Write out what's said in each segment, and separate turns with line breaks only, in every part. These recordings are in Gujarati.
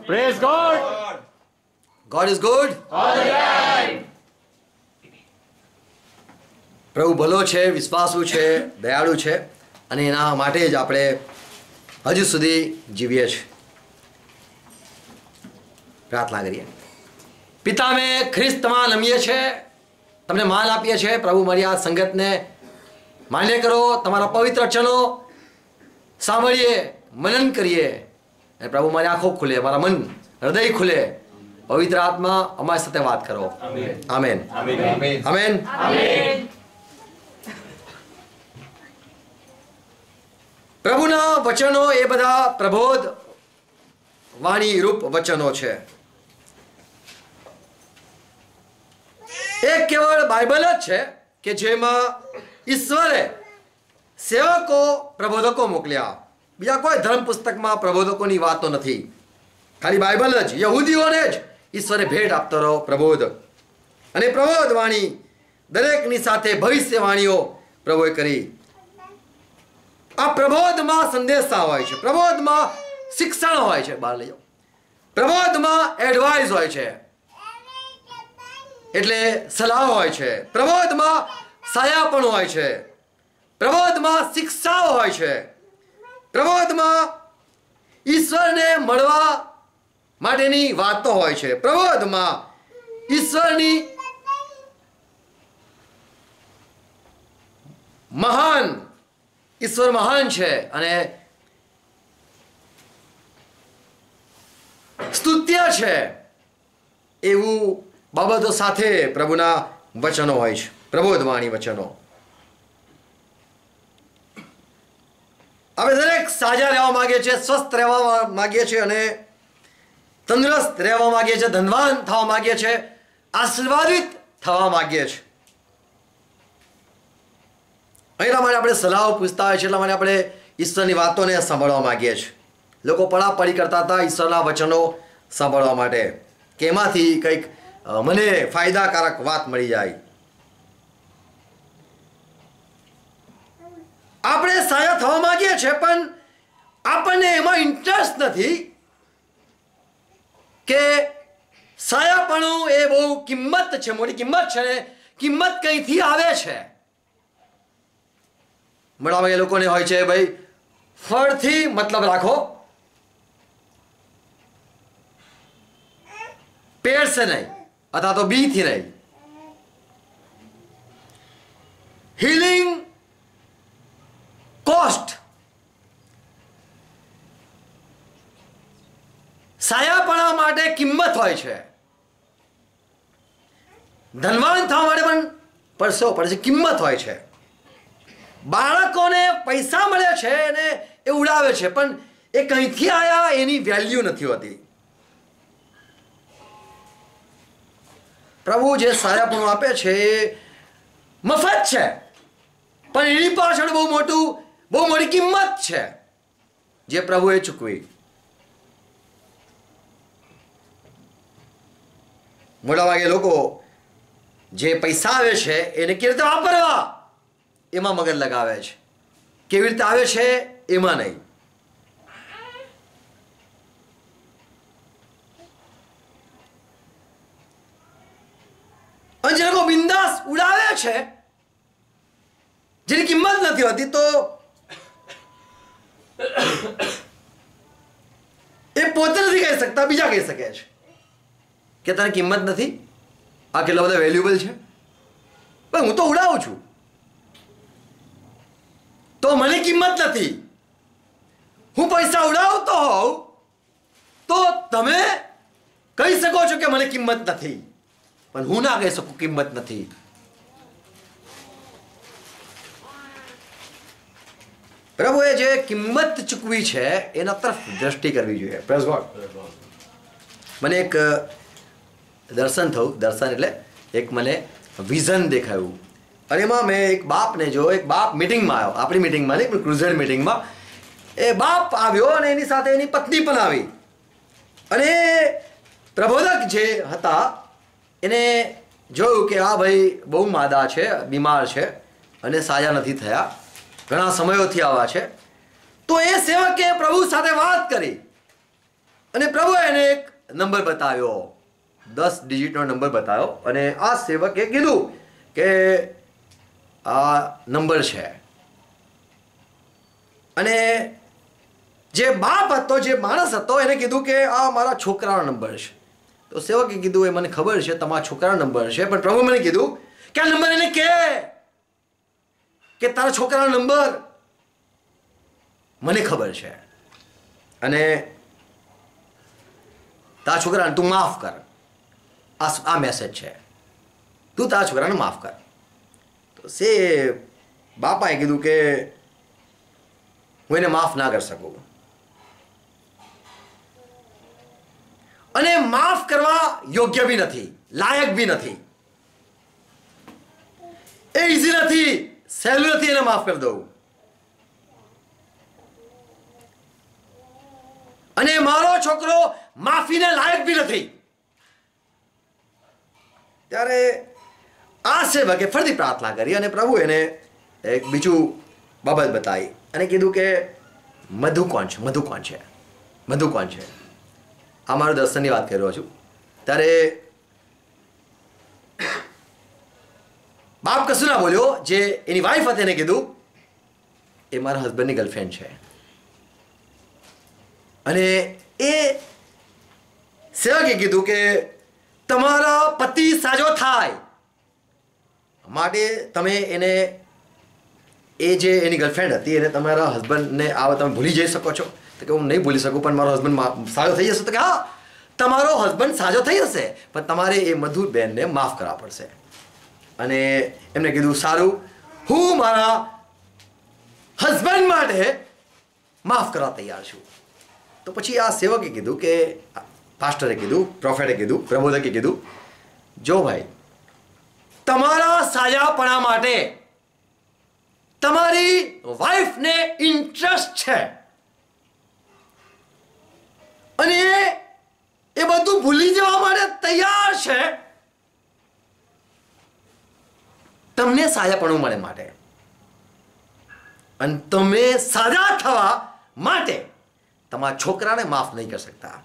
Praise God.
God is good.
All the time.
પ્રભુ ભલો છે, વિશ્વાસુ છે, દયાળુ છે અને એના માટે જ આપણે હજુ સુધી જીવીએ છીએ. પ્રાર્થના કરીએ. પિતા, અમે ખ્રિસ્તમાં નમીએ છીએ, તમને માન આપીએ છીએ. પ્રભુ મારી આ સંગતને માન્ય કરો, તમારા પવિત્ર વચનો સાંભળીએ, મનન કરીએ અને પ્રભુ મારી આંખો ખુલે, મારા મન હૃદય ખુલે. પવિત્ર આત્મા અમારી સાથે વાત કરો. આમેન. આમેન. પ્રભુના વચનો એ બધા પ્રબોધ વાણી રૂપ વચનો છે. એક કેવળ બાઇબલ જ છે કે જેમાં ઈશ્વરે સેવકો પ્રબોધકો મોકલ્યા. બીજા કોઈ ધર્મ પુસ્તકમાં પ્રબોધકોની વાતો નથી. ખાલી બાઇબલ જ યહૂદીઓને જ ઈશ્વરે ભેટ આપતો રહ્યો પ્રબોધ. અને પ્રબોધ વાણી દરેકની સાથે ભવિષ્યવાણીઓ પ્રભુએ કરી. આ પ્રબોધમાં સંદેશા હોય છે, પ્રબોધમાં શિક્ષણ હોય છે, બહાર લઈ જાઓ. પ્રબોધમાં એડવાઇસ હોય છે, એટલે સલાહ હોય છે. પ્રબોધમાં સાયાપણું હોય છે, પ્રબોધમાં શિક્ષાઓ હોય છે, પ્રબોધમાં ઈશ્વરને મળવા માટેની વાતો હોય છે, પ્રબોધમાં ઈશ્વરની મહાન ઈશ્વર મહાન છે અને સ્તુત્ય છે એવું બાબતો સાથે પ્રભુના વચનો હોય છે, પ્રબોધવાણી વચનો. આપણે દરેક સાજા રહેવા માંગીએ છીએ, સ્વસ્થ રહેવા માંગીએ છીએ અને તંદુરસ્ત રહેવા માંગીએ છીએ, ધનવાન થવા માંગીએ છીએ, આશીર્વાદિત થવા માંગીએ છીએ. એટલા માટે આપણે સલાહો પૂછતા હોય છે, એટલા માટે આપણે ઈશ્વરની વાતોને સાંભળવા માંગીએ છીએ. લોકો પડાપડી કરતા હતા ઈશ્વરના વચનો સાંભળવા માટે કે એમાંથી કંઈક મને ફાયદાકારક વાત મળી જાય. આપણે સાયા થવા માંગીએ છીએ પણ આપણને એમાં ઇન્ટરેસ્ટ નથી કે સાયાપણું એ બહુ કિંમત છે, મોટી કિંમત છે ને કિંમત કંઈથી આવે છે. મોટામાં એ લોકોને હોય છે ભાઈ ફળથી મતલબ રાખો, પેડ से नहीं અથવા તો બી થી નહીં. હીલિંગ કોસ્ટ, સાયાપણા માટે કિંમત હોય છે, ધનવાન થવા માટે પણ પરસો પડે છે, કિંમત હોય છે. બાળકોને પૈસા મળે છે અને એ ઉડાવે છે પણ એ કંઈથી આવ્યા એની વેલ્યુ નથી હોતી. પ્રભુ જે સાયાપણું આપે છે એ મફત છે પણ એની પાછળ બહુ મોટી કિંમત છે જે પ્રભુએ ચૂકવી. મોટાભાગે લોકો જે પૈસા આવે છે એને કેવી રીતે વાપરવા એમાં મગજ લગાવે છે, કેવી રીતે આવે છે એમાં નહીં. અને જે લોકો બિંદાસ ઉડાવે છે જેની કિંમત નથી હોતી તો એ પોતે નથી કહી શકતા, બીજા કહી શકે છે કે તને કિંમત નથી, આ કેટલા બધા વેલ્યુબલ છે, પણ હું તો ઉડાવું છું તો મને કિંમત નથી. હું પૈસા ઉડાવતો હોઉં તો તમે કહી શકો છો કે મને કિંમત નથી, પણ હું ના કહી શકું કિંમત નથી. પ્રભુએ જે કિંમત ચૂકવી છે એના તરફ દ્રષ્ટિ કરવી જોઈએ. Praise God. મને એક દર્શન થયું, દર્શન એટલે એક મને વિઝન દેખાયું અને એમાં મેં એક બાપને જો, એક બાપ મિટિંગમાં આવ્યો, આપણી મિટિંગમાં નહીં પણ ક્રુઝેડ મિટિંગમાં. એ બાપ આવ્યો અને એની સાથે એની પત્ની પણ આવી અને પ્રબોધક જે હતા એને જોયું કે આ ભાઈ બહુ માદા છે, બીમાર છે અને સાજા નથી થયા, ઘણા સમયોથી આવા છે. તો એ સેવકે પ્રભુ સાથે વાત કરી અને પ્રભુએ એને એક નંબર બતાવ્યો, 10 ડિજિટનો નંબર બતાવ્યો. અને આ સેવકે કીધું કે આ નંબર છે. અને જે બાપ હતો, જે માણસ હતો, એને કીધું કે આ મારા છોકરાનો નંબર છે. તો સેવકે કીધું એ મને ખબર છે, તમારા છોકરાનો નંબર છે, પણ પ્રભુ મને કીધું કે આ નંબર એને કે તારા છોકરાનો નંબર મને ખબર છે અને તારા છોકરાને તું માફ કર. આ મેસેજ છે, તું તારા છોકરાને માફ કર. તો બાપાએ કીધું કે હું એને માફ ના કરી શકું, અને માફ કરવા યોગ્ય બી નથી, લાયક બી નથી. એ ઈઝી નથી, સહેલું નથી એને માફ કરી દઉં. અને મારો છોકરો માફીને લાયક બી નથી. ત્યારે આ સેવકે ફરીથી પ્રાર્થના કરી અને પ્રભુ એને એક બીજું બાબત બતાવી અને કીધું કે મધુ કોણ છે, મધુ કોણ છે, મધુ કોણ છે. આ મારો દર્શનની વાત કરી રહ્યો છું. ત્યારે બાપ કશું ના બોલ્યો. જે એની વાઈફ હતી એને કીધું એ મારા હસબન્ડની ગર્લફ્રેન્ડ છે. અને એ સેવકે કીધું કે તમારા પતિ સાજો થાય માટે તમે એને, એ જે એની ગર્લફ્રેન્ડ હતી એને તમારા હસબન્ડને આવા તમે ભૂલી જઈ શકો છો? તો કે હું નહીં ભૂલી શકું, પણ મારો હસબન્ડ સાજો થઈ જશે. તો કે હા, તમારો હસબન્ડ સાજો થઈ જશે, પણ તમારે એ મધુર બેનને માફ કરવા પડશે. અને એમને કીધું સારું, હું મારા હસબન્ડ માટે માફ કરવા તૈયાર છું. તો પછી આ સેવકે કીધું કે પાસ્ટરે કીધું, પ્રોફેટે કીધું, પ્રબોધકે કીધું, જો ભાઈ, તમારા સાજાપણા માટે તમારી વાઈફને ઇન્ટરેસ્ટ છે અને એ બધું ભૂલી જવા માટે તૈયાર છે તમને સાજાપણું મળે માટે, અને તમે સાજા થવા માટે તમારા છોકરાને માફ નહીં કરી શકતા.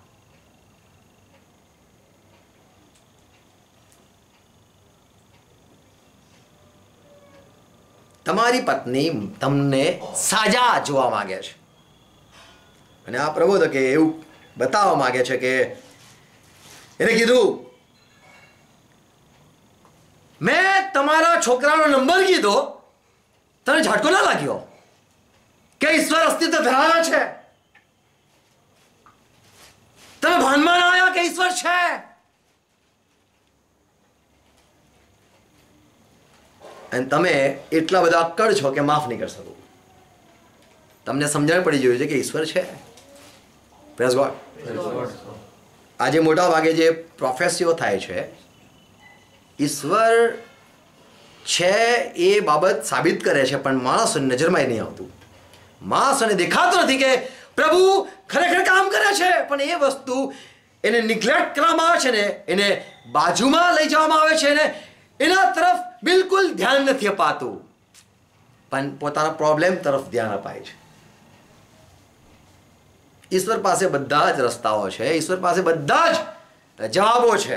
તમારી પત્ની તમને સાજા જોવા માંગે છે. અને આ પ્રબોધકે એવું બતાવવા માંગે છે કે એને કીધું, મેં તમારા છોકરાનો નંબર કીધો, તને ઝાટકો ના લાગ્યો કે ઈશ્વર અસ્તિત્વ ધરાવે છે? તમે ભાનમાં ના આવ્યા કે ઈશ્વર છે? અને તમે એટલા બધા અક્કડ છો કે માફ નહીં કરી શકો. તમને સમજણ પડી જોઈએ છે કે ઈશ્વર છે. Praise God. આજે મોટા ભાગે જે પ્રોફેસીઓ થાય છે, ઈશ્વર છે એ બાબત સાબિત કરે છે, પણ માણસોની નજરમાં એ નહીં આવતું. માણસોને દેખાતું નથી કે પ્રભુ ખરેખર કામ કરે છે, પણ એ વસ્તુ એને નિગ્લેક્ટ કરવામાં આવે છે ને, એને બાજુમાં લઈ જવામાં આવે છે ને, એના તરફ બિલકુલ ધ્યાન નથી અપાતું, પણ પોતાના પ્રોબ્લેમ તરફ ધ્યાન અપાય છે. ઈશ્વર પાસે બધા જ રસ્તાઓ છે, ઈશ્વર પાસે બધા જ જવાબો છે,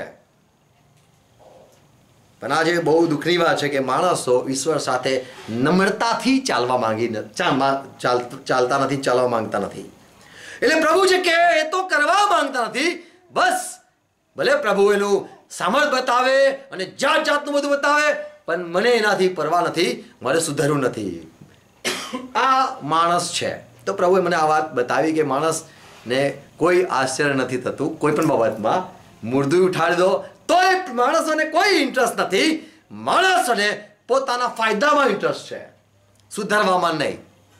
પણ આજે બહુ દુઃખની વાત છે કે માણસો ઈશ્વર સાથે નમ્રતાથી ચાલવા ચાલતા નથી, ચાલવા માંગતા નથી. એટલે પ્રભુ છે કે એ તો કરવા માંગતા નથી, બસ ભલે પ્રભુ એનું સામર્થ બતાવે અને જાત જાતનું બધું બતાવે, પણ મને એનાથી પરવા નથી, મારે સુધારવું નથી. આ માણસ છે. તો પ્રભુએ મને આ વાત બતાવી કે માણસને કોઈ આશ્ચર્ય નથી થતું કોઈ પણ બાબતમાં. મુર્દું ઉઠાડી દો તોય માણસોને કોઈ ઇન્ટરેસ્ટ નથી. માણસોને પોતાના ફાયદામાં ઇન્ટરેસ્ટ છે, સુધારવામાં નહીં.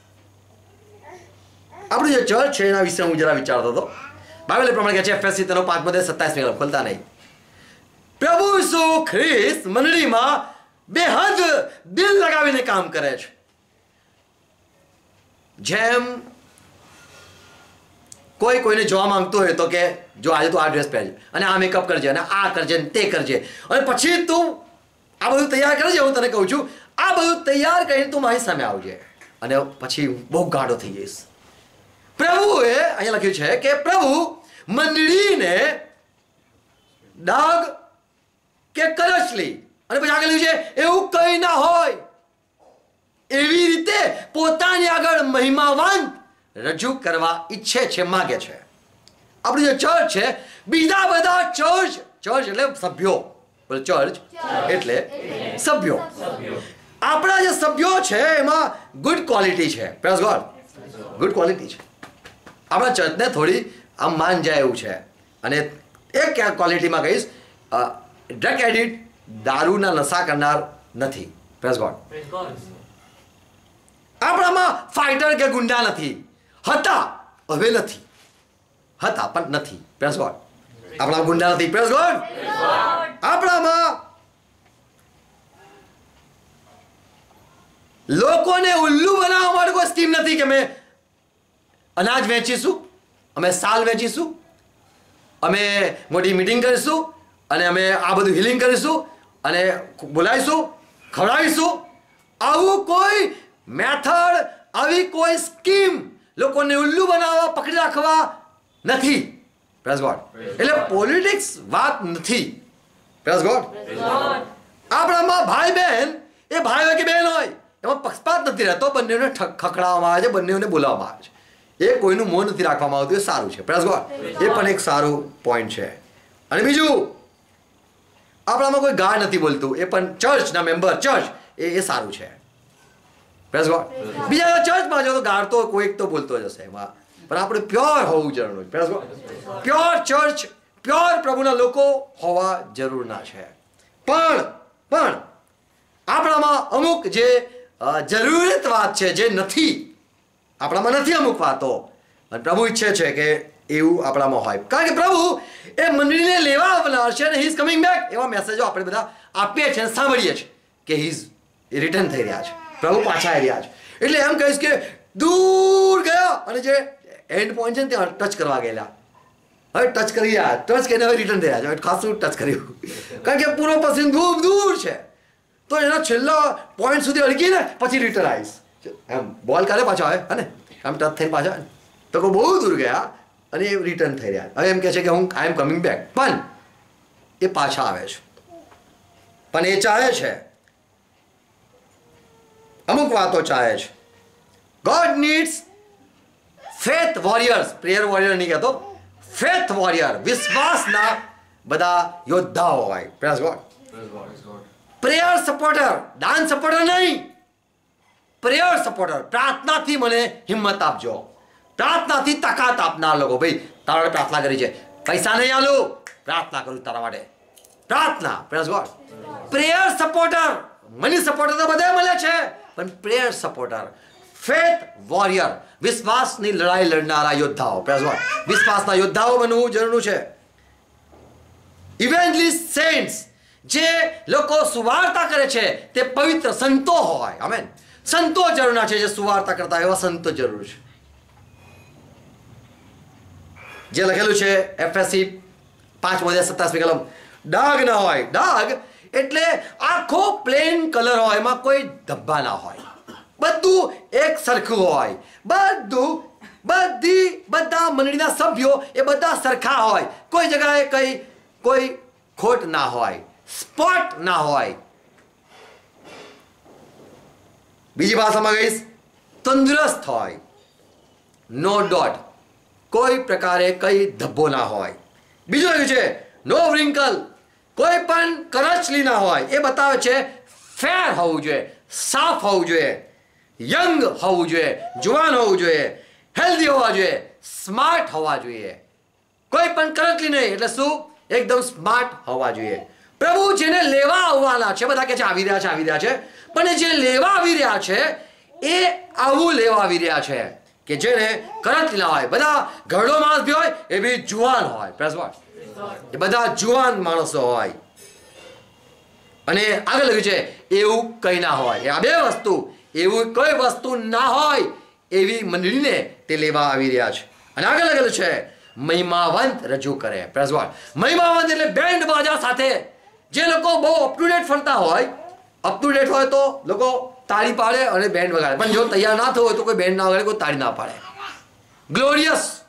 આપણું જે ચર્ચ છે એના વિશે હું જરા વિચારતો હતો. બાઇબલ પ્રમાણે કહે છે એફએસસી 5:27 ખોલતા નહીં. પ્રભુ ઈસુ ખ્રિસ્ત મંડળીમાં બેહદ દિલ લગાવીને કામ કરે છે. જેમ કોઈ કોઈને જોવા માંગતું હોય તો કે જો આજે તું આ ડ્રેસ પહેરજે અને આ મેકઅપ કરજે અને આ કરજે ને તે કરજે, અને પછી તું આ બધું તૈયાર કરજે. હું તને કહું છું, આ બધું તૈયાર કરીને તું મારી સામે આવજે, અને પછી બહુ ગાઢો થઈ જઈશ. પ્રભુએ અહીંયા લખ્યું છે કે પ્રભુ મંડળીને ડાઘ કે કરચલી અને પછી આગળ છે એવું કંઈ ના હોય એવી રીતે પોતાની આગળ મહિમાવંત રજૂ કરવા ઈચ્છે છે, માગે છે. આપણી જે ચર્ચ છે, બીજા બધા ચર્ચ એટલે સભ્યો, ચર્ચ એટલે સભ્યો, આપણા જે સભ્યો છે એમાં ગુડ ક્વોલિટી છે. પ્રેઝ ગોડ, ગુડ ક્વોલિટી છે. આપણા ચર્ચને થોડી આમ માન જાય એવું છે. અને એક ક્વોલિટીમાં કહીશ, ડ્રગ એડિક્ટ, દારૂના નશા કરનાર નથી. Praise God. આપણામાં ફાઇટર કે ગુંડા નથી. હતા, હવે નથી. હતા પણ નથી. Praise God. આપણામાં ગુંડા નથી. Praise God. આપણામાં લોકોને ઉલ્લુ બનાવવા માટે કોઈ સ્કીમ નથી કે અમે અનાજ વેચીશું, અમે સાલ વેચીશું, અમે મોટી મીટિંગ કરીશું અને અમે આ બધું હિલિંગ કરીશું અને બોલાવીશું, ખવડાવીશું. આવું કોઈ મેથડ, આવી કોઈ સ્કીમ લોકોને ઉલ્લુ બનાવવા, પકડી રાખવા નથી. Praise God. એટલે પોલિટિક્સ વાત નથી. Praise God. આપણામાં ભાઈ બહેન, એ ભાઈ હોય કે બહેન હોય, એમાં પક્ષપાત નથી રહેતો. બંનેને ખખડાવવામાં આવે છે, બંનેને બોલાવવામાં આવે છે. એ કોઈનું મોં નથી રાખવામાં આવતું. એ સારું છે. Praise God. એ પણ એક સારું પોઈન્ટ છે. અને બીજું, આપણામાં કોઈ ગાળ નથી બોલતું. એ પણ ચર્ચના મેમ્બર, ચર્ચ એ સારું છે. Praise God. બીજા ચર્ચમાં જો તો ગાળ તો કોઈક તો બોલતો જ હશે એમાં, પણ આપણે પ્યોર હોવું જરૂરી. Praise God. Pure church, pure પ્રભુના લોકો હોવા જરૂરના છે. પણ આપણામાં અમુક જે જરૂરિયાત વાત છે, જે નથી, આપણામાં નથી અમુક વાતો, અને પ્રભુ ઈચ્છે છે કે એવું આપણામાં હોય. કારણ કે પ્રભુ એ મંડળીને લેવા આવનાર છે અને હી ઇઝ કમિંગ બેક. એવા મેસેજો આપણે બધા આપીએ છીએ અને સાંભળીએ છીએ કે હી ઇઝ રિટર્ન થઈ રહ્યા છે, પ્રભુ પાછા આવી રહ્યા છે. એટલે એમ કહીશ કે દૂર ગયા અને જે એન્ડ પોઈન્ટ છે ને ત્યાં ટચ કરવા ગયેલા, હવે ટચ કરી રહ્યા, ટચ કરીને હવે રિટર્ન થઈ રહ્યા છે. હવે ખાસું ટચ કર્યું, કારણ કે પૂરો પસીન દૂર દૂર છે. તો એના છેલ્લા પોઈન્ટ સુધી અડકીને પછી રિટર્ન આવીશ. એમ બોલ કરે પાછો આવે અને આમ ટચ થઈને પાછા, તો બહુ દૂર ગયા અને એ રિટર્ન થઈ રહ્યા. હવે એમ કહે છે કે હું આઈ એમ કમિંગ બેક, પણ એ પાછા આવે છે. પણ એ ચાહે છે, અમુક વાતો ચાહે છે. God needs faith warriors. Prayer warrior નહીં કહેતો, ફેથ વોરિયર, વિશ્વાસના બધા યોદ્ધાઓ હોય. Praise God. Prayer supporter, dance supporter નહીં, પ્રેયર સપોર્ટર. પ્રાર્થનાથી મને હિંમત આપજો, પ્રાર્થનાથી તાકાત આપનાર લોકો. ભાઈ તારા માટે પ્રાર્થના કરી છે, પૈસા નહીં આલું, પ્રાર્થના કરું તારા માટે. પ્રાર્થના. Praise God. Prayer supporter. Money supporter તો બધા મળે છે, પણ પ્રેયર સપોર્ટર, ફેથ વોરિયર, વિશ્વાસની લડાઈ લડનારા યોદ્ધાઓ. Praise God. વિશ્વાસના યોદ્ધાઓ બનવું જરૂર છે. ઇવેન્જલિસ્ટ સેન્ટ્સ, જે લોકો સુવાર્તા કરે છે તે પવિત્ર સંતો હોય. આમેન. સંતો જરૂરના છે, જે સુવાર્તા કરતા એવા સંતો જરૂર છે. જે લખેલું છે એફએસસી 5:27 કલમ, ડાઘ ના હોય. ડાઘ એટલે આખો પ્લેન કલર હોય, એમાં કોઈ ધબ્બા ના હોય, બધું એક સરખું હોય, બધા મંડળીના સભ્યો એ બધા સરખા હોય, કોઈ જગ્યાએ કોઈ ખોટ ના હોય, સ્પોટ ના હોય. બીજી ભાષામાં કહીશ, તંદુરસ્ત હોય, નો ડોટ, કોઈ પ્રકારે કઈ ધબ્બો ના હોય. બીજું એવું છે નો વ્રિંકલ, કોઈ પણ કરચલી ના હોય. એ બતાવે છે ફેર હોવું જોઈએ, સાફ હોવું જોઈએ, યંગ હોવું જોઈએ, જુવાન હોવું જોઈએ, હેલ્ધી હોવા જોઈએ, સ્માર્ટ હોવા જોઈએ. કોઈ પણ કરચલી નહીં, એટલે શું? એકદમ સ્માર્ટ હોવા જોઈએ. પ્રભુ જેને લેવા આવવાના છે, બધા કે છે આવી રહ્યા છે, પણ જે લેવા આવી રહ્યા છે એ આવું લેવા આવી રહ્યા છે કે જેને કરચલી ના હોય. બધા ઘરડો માણસ બી હોય, એ બી જુવાન હોય. Praise God. એ બધા જુવાન માણસો હોય. અને આગળ લખ્યું છે એવું કંઈ ના હોય. આ બે વસ્તુ, એવું કોઈ વસ્તુ ના હોય એવી મંડળીને તે લેવા આવી રહ્યા છે. અને આગળ લખેલું છે મહિમાવંત રજૂ કરે. Praise God. મહિમાવંત એટલે બેન્ડ બાજા સાથે. જે લોકો બહુ અપ ટુ ડેટ ફરતા હોય, અપ ટુ ડેટ હોય તો લોકો તાળી પાડે અને બેન્ડ વગાડે, પણ જો તૈયાર ના થવું હોય તો કોઈ બેન્ડ ના વગાડે, કોઈ તાળી ના પાડે. ગ્લોરિયસ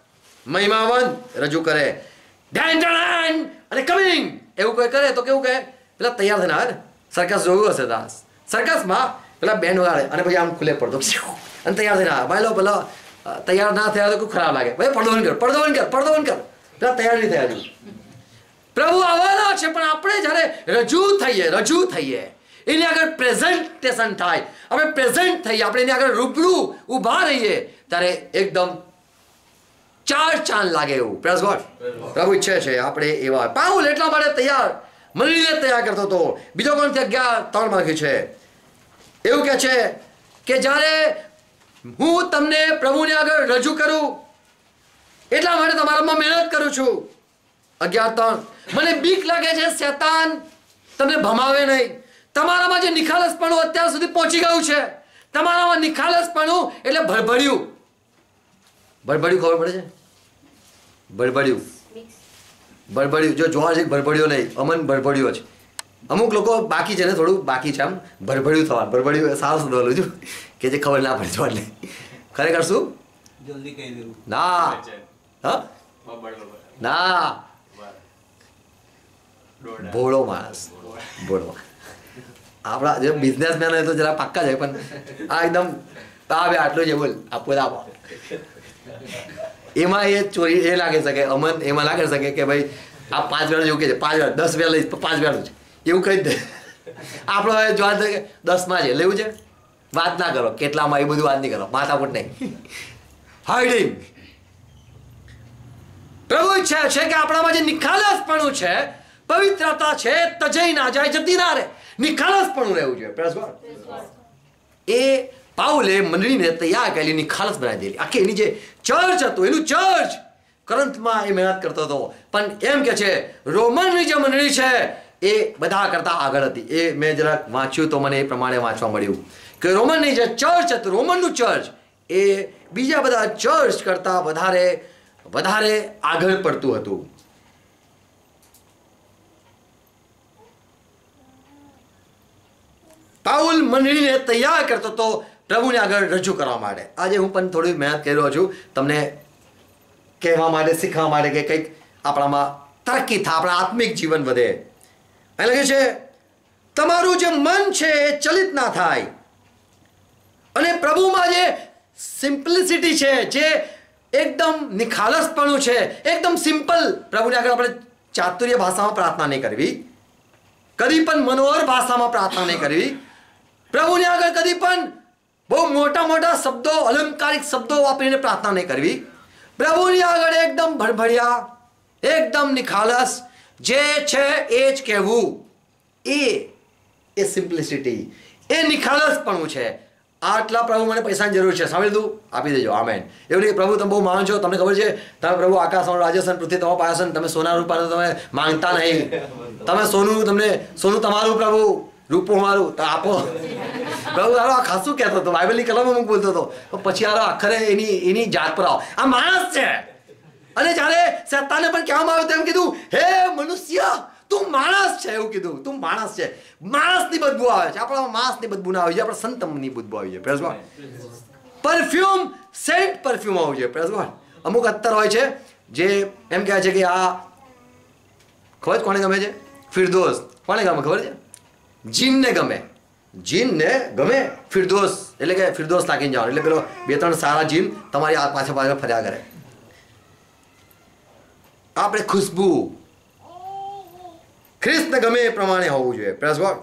મહિમાવંત રજૂ કરે, અને કમિંગ એવું કોઈ કરે તો કેવું કહે, પેલા તૈયાર થઈને આવે ને, સર્કસ જોયું હશે દાસ, સર્કસમાં પેલા બેન્ડ વગાડે અને પછી આમ ખુલે પડતો અને તૈયાર થઈને આવે. ભાઈ લો પેલા તૈયાર ના થયા તો ખૂબ ખરાબ લાગે, ભાઈ પડદો બંધ કર, પડદો બંધ કર, પડદો બંધ કર, પેલા તૈયાર નહીં થયા હજુ. પ્રભુ આવવાના છે, પણ આપણે જ્યારે રજૂ થઈએ એની આગળ પ્રેઝન્ટેશન થાય, આપણે પ્રેઝન્ટ થઈએ, આપણે એની આગળ રૂબરૂ ઊભા રહીએ ત્યારે એકદમ ચાર ચાંદ લાગે એવું. Praise God. પ્રભુ ઈચ્છે છે આપણે એવા. પાઉલ એટલા માટે તૈયાર, મંડળીને તૈયાર કરતો હતો. બીજો કોણ 11:3 લખ્યું છે, એવું કહે છે કે જ્યારે હું તમને પ્રભુને આગળ રજૂ કરું એટલા માટે તમારામાં મહેનત કરું છું. 11:3 મને બીક લાગે છે શેતાન તમને ભમાવે નહીં. તમારામાં જે નિખાલસપણું અત્યાર સુધી પહોંચી ગયું છે, તમારામાં નિખાલસપણું એટલે ભરભડ્યું. ભરભડ્યું ખબર પડે છે? ભરભડ્યું જો જોવા જઈએ ભરભડ્યો નહીં, અમન ભરભડ્યો છે. અમુક લોકો બાકી છે ને, થોડું બાકી છે, આમ ભરભડ્યું થવાનું. ભરભડ્યું સારું શબ્દ બોલું છું કે જે ખબર ના પડે એટલે ખરેખર શું
જલ્દી કહી દેવું
ના, હા ના, ભોળો માણસ, ભોળો. આપણા જે બિઝનેસમેન હોય તો જરા પાક્કા જાય, પણ આ એકદમ બે આટલું છે બોલ આપો આપો. એમાં એ ચોરી એ લાગી શકે, અમન એમાં લાગી શકે કે ભાઈ આ 5 વેળા જેવું કે છે, 5 વેળા 10 વેળા લઈશ તો 5 વેળા છે એવું કહી દે. આપણો હવે જોવા કે 10માં છે લેવું છે, વાત ના કરો કેટલામાં, એ બધું વાત નહીં કરો, માથાકૂટ નહીં. હાઇડિંગ. પ્રભુ ઈચ્છે છે કે આપણામાં જે નિખાલસપણું છે, પવિત્રતા છે, તજઈ ના જાય, જતી ના રહે, નિખાલસપણું રહેવું જોઈએ. Praise God. એ પાઉલે મંડળીને તૈયાર કરેલી, નિખાલસ બનાવી દેલી. આખી એની જે ચર્ચ હતું, એનું ચર્ચ કરંથમાં એ મહેનત કરતો હતો, પણ એમ કે છે રોમનની જે મંડળી છે એ બધા કરતા આગળ હતી. એ મેં જરાક વાંચ્યું તો મને એ પ્રમાણે વાંચવા મળ્યું કે રોમનની જે ચર્ચ હતું, રોમનનું ચર્ચ એ બીજા બધા ચર્ચ કરતા વધારે આગળ પડતું હતું. પાઉલ મંડળીને તૈયાર કરતો હતો પ્રભુને આગળ રજૂ કરવા માટે. આજે હું પણ થોડી મહેનત કરી રહ્યો છું તમને કહેવા માટે, શીખવા માટે કે કંઈક આપણામાં તરક્કી થાય, આપણા આત્મિક જીવન વધે. અહીં લખે છે તમારું જે મન છે એ ચલિત ના થાય, અને પ્રભુમાં જે સિમ્પલિસિટી છે, જે એકદમ નિખાલસપણું છે, એકદમ સિમ્પલ. પ્રભુને આગળ આપણે ચાતુર્ય ભાષામાં પ્રાર્થના નહીં કરવી, કદી પણ મનોહર ભાષામાં પ્રાર્થના નહીં કરવી. પ્રભુને આગળ કદી પણ બહુ મોટા શબ્દો, અલંકારિક શબ્દો વાપરીને પ્રાર્થના નહીં કરવી. પ્રભુની આગળ એકદમ ભરભડિયા, એકદમ નિખાલસ, જે છે એ જ કહેવું. એ સિમ્પ્લિસિટી, એ નિખાલસપણું છે. આટલા પ્રભુ મને પૈસાની જરૂર છે, સાંભળી દઉં આપી દેજો, આમેન. એવું નહીં પ્રભુ તમે બહુ માંગો છો, તમને ખબર છે તમે પ્રભુ આકાશ રાજસ્થાન પૃથ્વી તમારા પાયાસન, તમે સોના રૂપાનું તમે માંગતા નહીં, તમે સોનું તમારું પ્રભુ, રૂપું મારું, તો આપો. પ્રભુ આરો આ ખાસું કહેતો હતો, બાઇબલની કલમમાં હું બોલતો હતો, પછી આરો આખરે એની જાત પર આવો. આ માણસ છે. અને જ્યારે શેતાને પણ કહેવામાં આવ્યું તેમ કીધું, હે મનુષ્ય તું માણસ છે, એવું કીધું, તું માણસ છે. માણસની બદબુ આવે છે, આપણામાં માણસની બદબુ ના આવી જાય, આપણે સંતમની બદબુ આવી જાય. Praise God. Perfume, scent perfume આવવું જોઈએ. Praise God. અમુક અત્તર હોય છે જે એમ કહે છે કે આ ખબર કોને ગમે છે? ફિરદોસ. કોને ગમે ખબર છે? જીનને ગમે. જીનને ગમે ફિરદોસ, એટલે કે ફિરદોસ નાખીને જાઓ, એટલે પેલો 2-3 સારા જીન તમારી આ પાછળ ફર્યા કરે. આપણે ખુશ્બુ ખ્રિસ્તને ગમે એ પ્રમાણે હોવું જોઈએ. Praise God.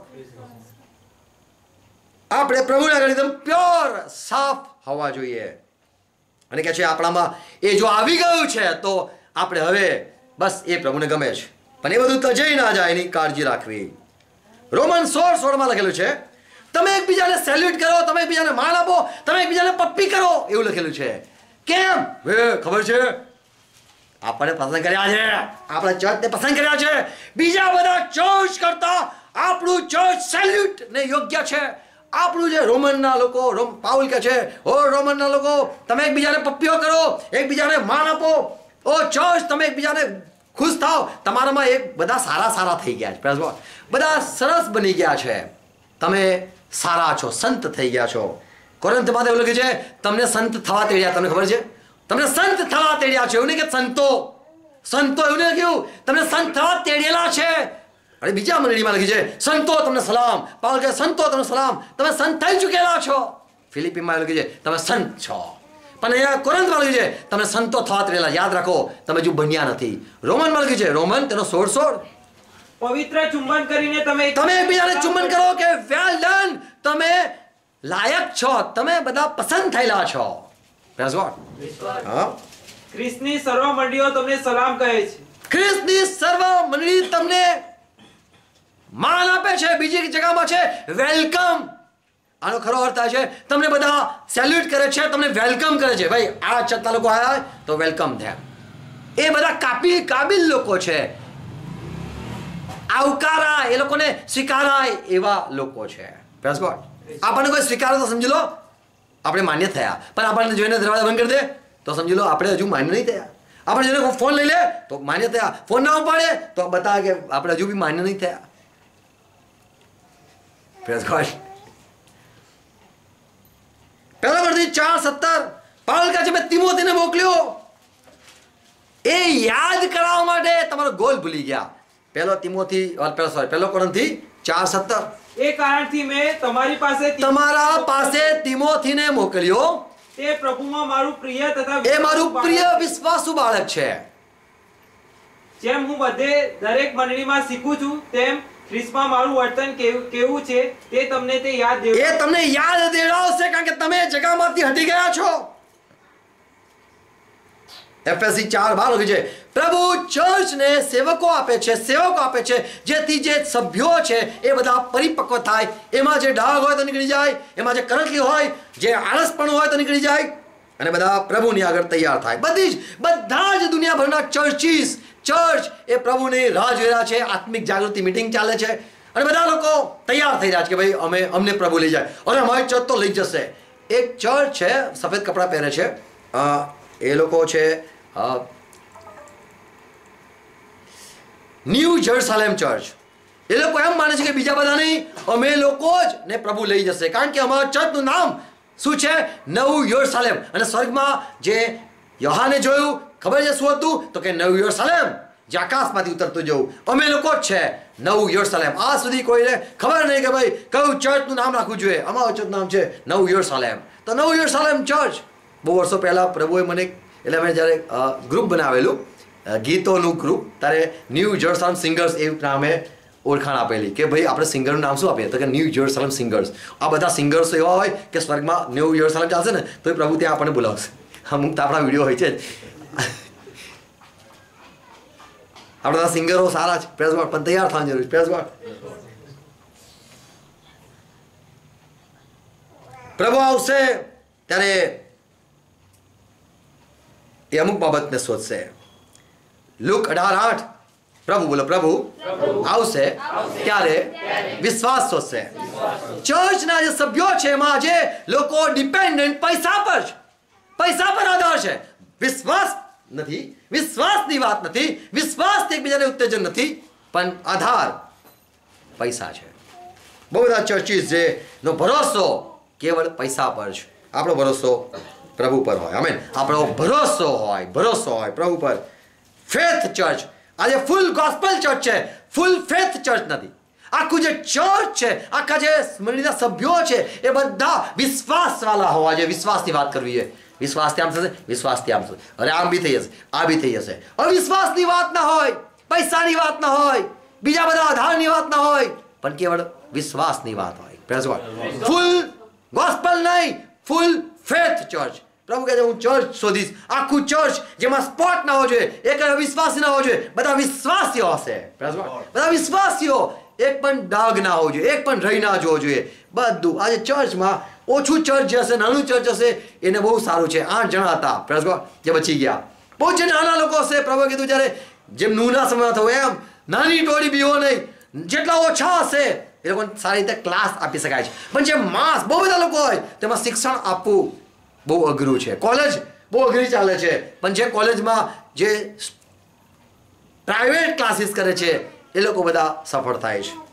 આપણે પ્રભુના આગળ એકદમ પ્યોર, સાફ હોવા જોઈએ. અને કે છે આપણામાં એ જો આવી ગયું છે તો આપણે હવે બસ એ પ્રભુને ગમે છે, પણ એ બધું તજઈ ના જાય એની કાળજી રાખવી. રોમન 16:16 લખેલું છે તમે એકબીજાને સેલ્યુટ કરો, તમે એકબીજાને માન આપો, તમે એકબીજાને પપ્પી કરો, એવું લખેલું છે. કેમ? ખબર છે આપણે પસંદ કર્યા છે, આપણા ચર્ચને પસંદ કર્યા છે. બીજા બધા ચર્ચ કરતા આપણું ચર્ચ સેલ્યુટ ને યોગ્ય છે. આપણું જે રોમનના લોકો, પાઉલ કહે છે ઓ રોમનના લોકો તમે એકબીજાને પપ્પીઓ કરો, એકબીજાને માન આપો. ઓ ચર્ચ તમે એકબીજાને ખુશ થાઓ, તમારામાં એક બધા સારા થઈ ગયા છે. બધા સરસ બની ગયા છે, તમે સારા છો, સંત થઈ ગયા છો. કોરિન્થમાં એવું લખ્યું છે તમને સંત થવા તેડ્યા. તમને ખબર છે તમને સંત થવા તેડ્યા છે. એવું નહીં કે સંતો એવું નહીં કહ્યું, તમને સંત થવા તેડેલા છે. અને બીજા મંડળીમાં લખી છે સંતો તમને સલામ. પાઉલ કહે સંતો તમને સલામ, તમે સંત થઈ ચૂકેલા છો. ફિલિપીમાં લખી છે તમે સંત છો. પણ અહીંયા કોરિન્થમાં લખ્યું છે તમે સંતો થવા તેડેલા. યાદ રાખો, તમે હજુ બન્યા નથી. રોમનમાં લખ્યું છે, રોમન તેનો 16
પવિત્ર ચુંબન કરીને તમે
એકબીજાને ચુંબન કરો કે વેલ ડન, તમે લાયક છો, તમે બધા પસંદ થયેલા છો. Praise God. હા,
ખ્રિસ્તની સર્વ મંડળીઓ તમને સલામ કહે છે.
ખ્રિસ્તની સર્વ મંડળી તમને માન આપે છે. બીજી જગ્યામાં છે વેલકમ. આનો ખરો અર્થ થાય છે તમને બધા સેલ્યુટ કરે છે, તમને વેલકમ કરે છે. ભાઈ આ છતાં લોકો આવ્યા તો વેલકમ ધેમ. એ બધા કાબિલ લોકો છે. આવકારા, એ લોકોને સ્વીકારાય એવા લોકો છે. Praise God. આપણને કોઈ સ્વીકારે તો સમજી લો આપણે માન્ય થયા, પણ આપણને જોઈને દરવાજા બંધ કરી દે તો સમજી લો આપણે હજુ માન્ય નહીં થયા. આપણે જોઈને ફોન લઈ લે તો માન્ય થયા, ફોન ના ઉપાડે તો બતાવે કે આપણે હજુ બી માન્ય નહીં થયા. Praise God. પહેલા વર્ષથી 4:17 પાઉલ કહે છે મેં તિમોથીને મોકલ્યો એ યાદ કરાવવા માટે તમારો ગોલ ભૂલી ગયા. પહેલો કોરિન્થી 4:17
એ કારણથી મેં
તમારા પાસે તિમોથીને મોકલ્યો.
તે પ્રભુમાં મારું પ્રિય તથા
એ મારું પ્રિય વિશ્વાસુ બાળક છે.
જેમ હું બધે દરેક મંડળીમાં શીખું છું તેમ ખ્રિસ્તમાં મારું વર્તન કેવું છે તે તમને યાદ
દેવડાવશે કારણ કે તમે જગામાંથી હટી ગયા છો. એફએસી 4:12 લખ્યું છે પ્રભુ ચર્ચને સેવકો આપે છે જેથી જે સભ્યો છે એ બધા પરિપક્વ થાય. એમાં જે ડાઘ હોય તો નીકળી જાય, એમાં જે કરંટલી હોય, જે આળસપણું હોય તો નીકળી જાય અને બધા પ્રભુની આગળ તૈયાર થાય. બધા જ દુનિયાભરના ચર્ચ એ પ્રભુની રાહ જોઈ રહ્યા છે. આત્મિક જાગૃતિ મીટિંગ ચાલે છે અને બધા લોકો તૈયાર થઈ રહ્યા છે કે ભાઈ અમને પ્રભુ લઈ જાય અને અમારી ચર્ચ તો લઈ જશે. એક ચર્ચ છે, સફેદ કપડાં પહેરે છે, એ લોકો છે ન્યૂ જેરુસલેમ ચર્ચ. એ લોકો એમ માને છે કે બીજા બધા નહીં, અમે લોકો જ ને પ્રભુ લઈ જશે. કારણ કે અમારા ચર્ચનું નામ શું છે? નવું યરુસલેમ. અને સ્વર્ગમાં જે યોહાને જોયું ખબર છે શું હતું? તો કે નવું યરુસલેમ જે આકાશમાંથી ઉતરતું જવું. અમે લોકો જ છે નવું યરુસલેમ. આ સુધી કોઈને ખબર નહીં કે ભાઈ કયું ચર્ચનું નામ રાખવું જોઈએ. અમારું ચર્ચનું નામ છે નવું યરુસલેમ. તો નવું યરુસલેમ ચર્ચ બહુ વર્ષો પહેલાં પ્રભુએ મને, એટલે મેં જ્યારે ગ્રુપ બનાવેલું ગીતોનું ગ્રુપ, ત્યારે ન્યૂ જેરુસલેમ સિંગર્સ એ નામે ઓળખાણ આપેલી કે ભાઈ આપણે સિંગરનું નામ શું આપીએ? તો કે ન્યૂ જેરુસલેમ સિંગર્સ. આ બધા સિંગર્સ એવા હોય કે સ્વર્ગમાં ન્યૂ જેરુસલેમ ચાલશે ને તો પ્રભુ ત્યાં આપણને બોલાવશે. અમુક તો આપણા વિડીયો હોય છે જ. આપણા સિંગરો સારા છે, પ્રેઝ ગોડ, પણ તૈયાર થવાની જરૂર છે. Praise God. પ્રભુ આવશે ત્યારે એ અમુક બાબતને શોધશે. લુક 18:8 પ્રભુ બોલો, પ્રભુ આવશે ત્યારે વિશ્વાસ શોધશે. ચર્ચના જે સભ્યો છે એમાં જે લોકો ડિપેન્ડન્ટ પૈસા પર આધાર છે. વિશ્વાસ નથી, વિશ્વાસની વાત નથી, વિશ્વાસથી એકબીજાને ઉત્તેજન નથી, પણ આધાર પૈસા છે. બહુ બધા ચર્ચીસ જેનો ભરોસો કેવળ પૈસા પર છે. આપણો ભરોસો પ્રભુ પર હોય. આમેન. આપણો ભરોસો હોય પ્રભુ પર. ફેથ ચર્ચ આજે ફૂલ ગોસ્પલ ચર્ચ છે, ફૂલ ફેથ ચર્ચ નથી. આખું જે ચર્ચ છે, આખા જે મંડળીના સભ્યો છે એ બધા વિશ્વાસવાળા હોવા જોઈએ. વિશ્વાસની વાત કરવી છે. વિશ્વાસથી આમ થશે, વિશ્વાસથી આમ થશે, અરે આમ બી થઈ જશે, આ બી થઈ જશે. અવિશ્વાસની વાત ના હોય, પૈસાની વાત ના હોય, બીજા બધા આધારની વાત ના હોય, પણ કેવળ વિશ્વાસની વાત હોય. Praise God. ફૂલ ગોસ્પલ નહીં, ફૂલ ફેથ ચર્ચ. પ્રભુ કહે છે હું ચર્ચ શોધીશ, આખું ચર્ચ જેમાં સ્પોટ ના હોવો જોઈએ, એક અવિશ્વાસી ના હોવો જોઈએ, બધા વિશ્વાસીઓ હશે. બધા વિશ્વાસીઓ, એક પણ ડાઘ ના હોવો જોઈએ, એક પણ રહી ના જોવો જોઈએ. બધું આજે ચર્ચમાં ઓછું ચર્ચ જે હશે, નાનું ચર્ચ હશે, એને બહુ સારું છે. 8 જણા હતા પ્રેઝ ગોડ જે બચી ગયા. બહુ જે નાના લોકો હશે, પ્રભુ કીધું જ્યારે જેમ નૂના સમયમાં થવું એમ નાની ટોળી બીવો નહીં. જેટલા ઓછા હશે એ લોકોને સારી રીતે ક્લાસ આપી શકાય છે. પણ જે માસ બહુ બધા લોકો હોય તેમાં શિક્ષણ આપવું બહુ અઘરું છે. કોલેજ બહુ અઘરી ચાલે છે, પણ જે કોલેજમાં જે પ્રાઇવેટ ક્લાસીસ કરે છે એ લોકો બધા સફળ થાય છે.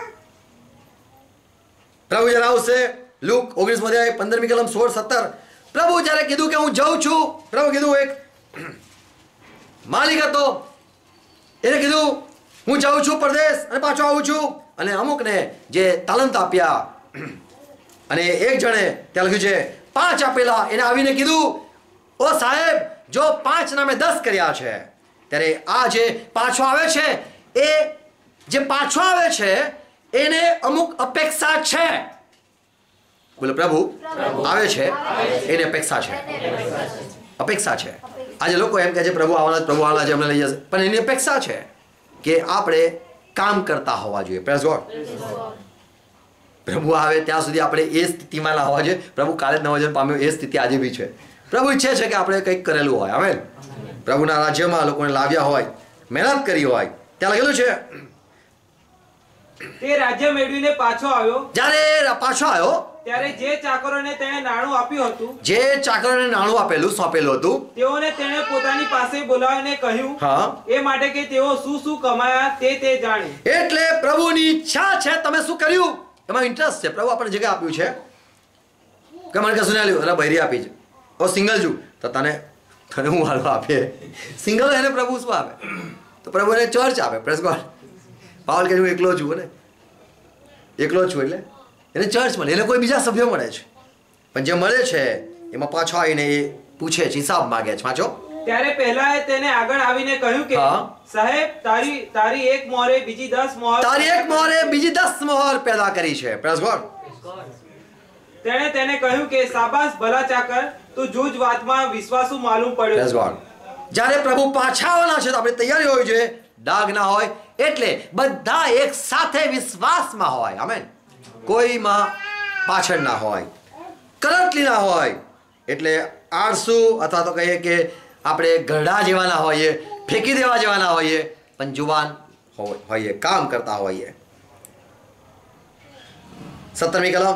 પ્રભુ જ્યારે આવશે લુક 19 અધ્યાય 15મી કલમ 16-17 પ્રભુ જ્યારે કીધું કે હું જાઉં છું, પ્રભુ કીધું એક માલિક હતો, એને કીધું હું જાઉં છું પરદેશ અને પાછો આવું છું. અને અમુકને જે તાલંત આપ્યા અને એક જણે ત્યાં લખ્યું છે 5 આપેલા, એને આવીને કીધું ઓ સાહેબ જો 5 ના મેં 10 કર્યા છે. ત્યારે આ જે પાછો આવે છે, એ જે પાછો આવે છે એને અમુક અપેક્ષા છે. બોલો પ્રભુ આવે છે એની અપેક્ષા છે, અપેક્ષા છે. આજે લોકો એમ કહે છે પ્રભુ આવવાના છે, અમને લઈ જશે, પણ એની અપેક્ષા છે કે આપણે કામ કરતા હોવા જોઈએ. Praise God. પ્રભુ આવે ત્યાં સુધી આપણે એ સ્થિતિમાં ના હોવા જોઈએ. પ્રભુ કાલે જ 9000 પામ્યો, એ સ્થિતિ આજે બી છે. પ્રભુ ઈચ્છે છે કે આપણે કંઈક કરેલું હોય. આમેન. પ્રભુના રાજ્યમાં લોકોને લાવ્યા હોય, મહેનત કરી હોય. ત્યાં લખેલું છે
તે રાજ્ય મેળવીને પાછો આવ્યો.
જ્યારે પાછો આવ્યો
ત્યારે જે ચાકરોને તેણે નાણું આપ્યું હતું,
જે ચાકરોને નાણું આપેલું સોંપેલું હતું,
તેઓને તેણે પોતાની પાસે બોલાવીને કહ્યું
હા,
એ માટે કે તેઓ શું શું કમાયા તે જાણે.
એટલે પ્રભુની ઈચ્છા છે તમે શું કર્યું એમાં ઇન્ટરેસ્ટ છે. પ્રભુ આપણને જગ્યા આપ્યું છે કે મને કશું ના લ્યું, અરે બૈરી આપી છે. ઓ સિંગલ છું તો તને હું હાલવા આપે. સિંગલ એને પ્રભુ શું આપે? તો પ્રભુ એને ચર્ચ આપે. Press God. પાવલ કે હું એકલો છું ને, એકલો છું એટલે એને ચર્ચ મળે, એને કોઈ બીજા સભ્યો મળે છે. પણ જે મળે છે એમાં પાછો આવીને એ પૂછે છે, હિસાબ માગે છે. વાંચો.
ત્યારે પહેલા તેને આગળ આવીને કહ્યું કે સાહેબ તારી એક મોહરે બીજી 10 મોહર,
તારી એક મોહરે બીજી 10 મોહર પેદા કરી છે. Praise God.
તેણે તેને કહ્યું કે શાબાશ ભલા ચાકર, તું જૂજ વાતમાં વિશ્વાસુ માલુમ પડ્યો.
Praise God. જ્યારે પ્રભુ પાછા આવવાના છે તો આપણી તૈયારી હોવી જોઈએ, ડાઘ ના હોય. એટલે બધા એક સાથે વિશ્વાસમાં હોય. આમેન. કોઈમાં પાછળ ના હોય, કરંટલી ના હોય. એટલે આળસુ અથવા તો કહીએ કે આપણે ગરડા જેવા ના હોઈએ, ફેંકી દેવા જેવા ના હોઈએ, પણ જુવાન હોઈએ, કામ કરતા હોઈએ. 17મી કલમ.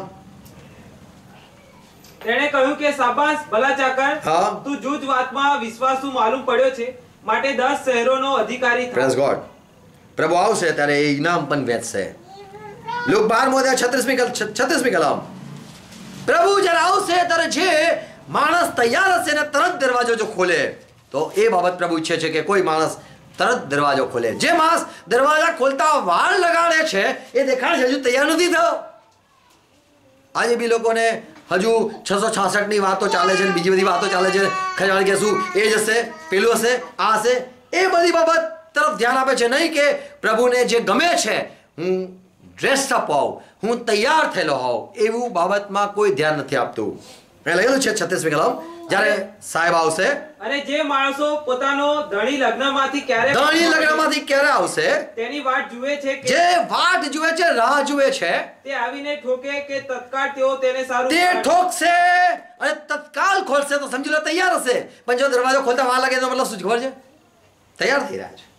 તેણે કહ્યું કે શાબાશ ભલા ચાકર, તું જૂજ વાતમાં વિશ્વાસુ માલુમ પડ્યો છે, માટે 10 શહેરોનો અધિકારી થા.
Praise God. પ્રભુ આવશે ત્યારે એ ઇનામ પણ વહેંચશે. લુક 12:36મી કલમ. પ્રભુ જ્યારે આવશે ત્યારે જે માણસ તૈયાર હશે ને તરત દરવાજો જો ખોલે, તો એ બાબત પ્રભુ ઈચ્છે છે કે કોઈ માણસ તરત દરવાજો ખોલે. જે માણસ દરવાજા ખોલતા વાર લગાડે છે એ દેખાડ છે હજુ તૈયાર નથી થયો. આજે બી લોકોને હજુ 666ની વાતો ચાલે છે, બીજી બધી વાતો ચાલે છે. ખજાળ કે શું એ જ હશે, પેલું હશે, આ હશે, એ બધી બાબત તરફ ધ્યાન આપે છે. નહીં કે પ્રભુને જે ગમે છે, હું ડ્રેસઅપ હોઉં, હું તૈયાર થયેલો હોઉં, એવું બાબતમાં કોઈ ધ્યાન નથી આપતું. લખેલું છે 36મી કલમ. જ્યારે સાહેબ આવશે
અને જે માણસો પોતાનો ધણી લગ્નમાંથી ક્યારે
આવશે
તેની વાટ જુએ છે,
જે વાટ જુએ છે, રાહ જુએ છે,
તે આવીને ઠોકે કે તત્કાળ તેઓ તેને સારું
તે ઠોકશે અને તત્કાલ ખોલશે તો સમજી લો તૈયાર હશે. પણ જો દરવાજો ખોલતા વાર લાગે તો મતલબ શું ખબર છે? તૈયાર થઈ રહ્યા છે.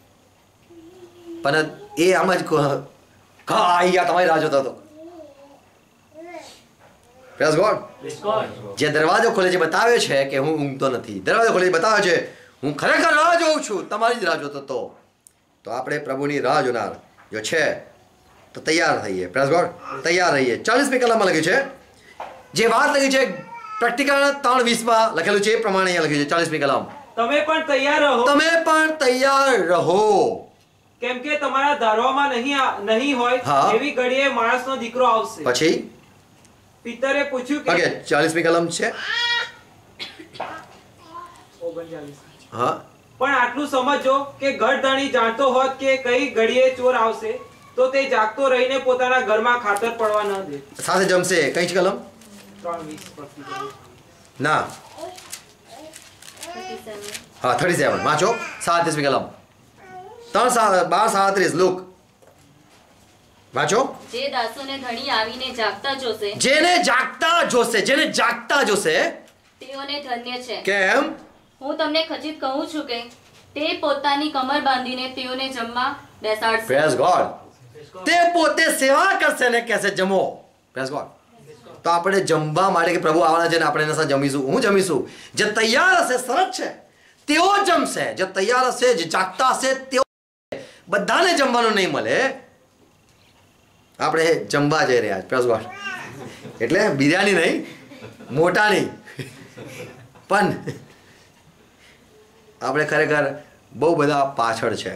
પણ એ આમ જ તમારી રાહ જોતો હતો. Praise God. જે દરવાજો ખોલે છે બતાવે છે કે હું ઊંઘતો નથી. દરવાજો ખોલે બતાવે છે હું ખરેખર રાહ જોઉં છું, તમારી જ રાહ જોતો હતો. તો આપણે પ્રભુની રાહ જોનાર જો છે તો તૈયાર થઈએ. Praise God. તૈયાર રહીએ. 40મી કલમમાં લખ્યું છે, જે વાત લખી છે પ્રેક્ટિકલ 3:20માં લખેલું છે એ પ્રમાણે અહીંયા લખ્યું છે. 40મી કલમ.
તમે પણ તૈયાર રહો,
તમે પણ તૈયાર રહો,
કેમ કે તમારા ધારવામાં નહીં હોય એવી ઘડીએ માણસનો દીકરો આવશે.
પછી
પિતરે પૂછ્યું કે
40મી કલમ છે.
39.
હા,
પણ આટલું સમજો કે ગઢધણી જાણતો હોત કે કઈ ઘડીએ ચોર આવશે તો તે જાગતો રહીને પોતાના ઘરમાં ખાતર પડવા ન દે.
સાથે જમશે. કઈ છે કલમ?
3:20
ના, હા 37. વાંચો. 37મી કલમ. 12:37. લુક વાંચો.
જે દાસોને ધણી આવીને જાગતા જોશે,
જેને જાગતા જોશે
તેઓને ધન્ય છે.
કેમ?
હું તમને ખચિત કહું છું કે તે પોતાની કમર બાંધીને તેઓને જમવા બેસાડશે.
Praise God. તે પોતે સેવા કરશે ને કહેશે જમો. Praise God. તો આપણે જમવા માટે કે પ્રભુ આવવાના છે ને આપણે એના સાથે જમીશું. હું જમીશું. જે તૈયાર હશે સરસ છે તેઓ જમશે. જે તૈયાર હશે, જે જાગતા હશે તેઓ. બધાને જમવાનું નહીં મળે. આપણે જમવા જઈ રહ્યા. Praise God. એટલે બિરયાની નહીં, મોટા નહીં. પણ આપણે ખરેખર બહુ બધા પાછળ છે,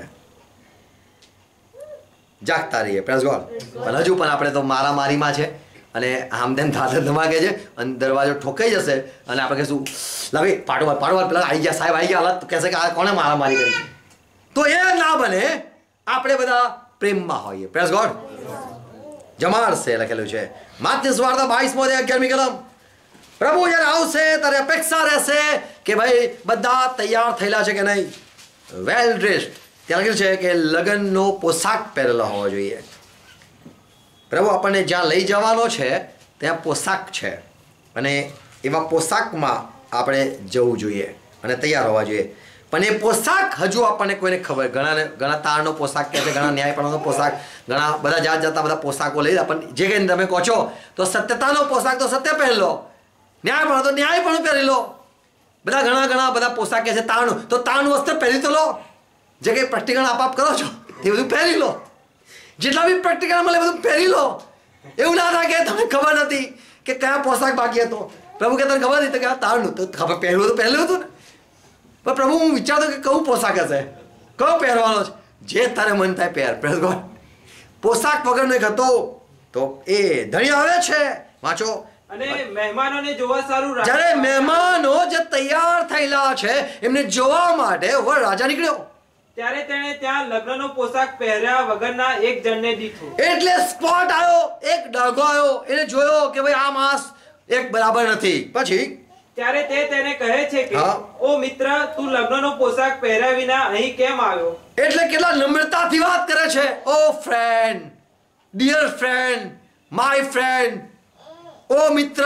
જાગતા રહીએ પ્રેઝ ગોડ. પણ હજુ પણ આપણે તો મારામારીમાં છે અને આમદેમ ધાધર ધમાકે છે અને દરવાજો ઠોકાઈ જશે અને આપણે કહીશું લાવી પાટવા પાટવા પેલા આવી ગયા સાહેબ આવી ગયા હાલત કહેશે કે આ કોણે મારામારી કરી છે. તો એ ના બને, આપણે બધા પ્રેમમાં હોઈએ પ્રેઝ ગોડ. જમાડશે લખેલું છે માથ્યુ સુવાર્તા 22 કલમ. પ્રભુ જ્યારે આવશે ત્યારે અપેક્ષા રહેશે કે ભાઈ બધા તૈયાર થયેલા છે કે નહીં, વેલ ડ્રેસ્ડ. ત્યાં લખ્યું છે કે લગ્નનો પોશાક પહેરેલો હોવો જોઈએ. પ્રભુ આપણને જ્યાં લઈ જવાનો છે ત્યાં પોશાક છે અને એવા પોશાકમાં આપણે જવું જોઈએ અને તૈયાર હોવા જોઈએ. પણ એ પોશાક હજુ આપણને કોઈને ખબર, ઘણા તારનો પોશાક કહે છે, ઘણા ન્યાયપણાનો પોશાક, ઘણા બધા જાત જાતના બધા પોશાકો લઈ. પણ જે કંઈ તમે કહો છો તો સત્યતાનો પોશાક તો સત્ય પહેરી લો, ન્યાયપણું તો ન્યાયપણું પહેરી લો. બધા ઘણા બધા પોશાક કહે છે તારનું, તો તારનું વસ્ત્ર પહેરી તો લો. જે કંઈ પ્રેક્ટિકલ આપ કરો છો એ બધું પહેરી લો, જેટલા બી પ્રેક્ટિકલ મળે બધું પહેરી લો. એવું ના થાય કે તમને ખબર નથી કે કયા પોશાક બાકી હતો. પ્રભુ કે તને ખબર નથી કે આ તારનું, તો ખબર પહેરવું તો પહેરેલું હતું ને. પણ પ્રભુ હું વિચારતો કે કયું પોશાક હશે, કયો પહેરવાનો છે, જે તારે મન થાય પહેર પ્રેઝ ગોડ. પોશાક વગરનો એક હતો તો એ ધણી આવે છે, વાંચો.
અને મહેમાનોને જોવા સારું
જ્યારે મહેમાનો જે તૈયાર થયેલા છે એમને જોવા માટે વર રાજા નીકળ્યો,
ત્યારે તેણે ત્યાં લગ્નનો પોશાક પહેર્યા વગરના એક જણને દીઠો.
એટલે સ્પોટ આવ્યો, એક ડાઘો આવ્યો, એને જોયો કે ભાઈ આ માસ એક બરાબર નથી. પછી
ત્યારે તે તેને કહે છે કે ઓ મિત્ર, તું લગ્નનો પોશાક પહેર્યા વિના અહીં કેમ આવ્યો?
એટલે કેટલા નમ્રતાથી વાત કરે છે. O friend, dear friend, my friend, O મિત્ર.